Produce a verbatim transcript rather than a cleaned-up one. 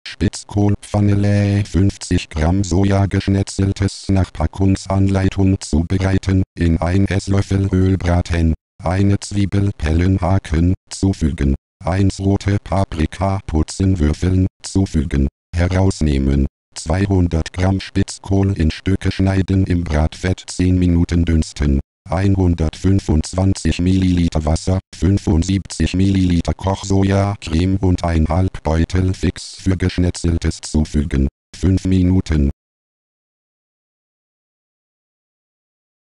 Spitzkohlpfanne fünfzig Gramm Soja geschnetzeltes nach Packungsanleitung zubereiten, in ein Esslöffel Öl braten, eine Zwiebel pellen haken, zufügen, eins rote Paprika putzen würfeln, zufügen, herausnehmen, zweihundert Gramm Spitzkohl in Stücke schneiden im Bratfett zehn Minuten dünsten, hundertfünfundzwanzig Milliliter Wasser, fünfundsiebzig Milliliter Kochsojacreme und ein halb Beutel Fix für Geschnetzeltes zufügen, fünf Minuten.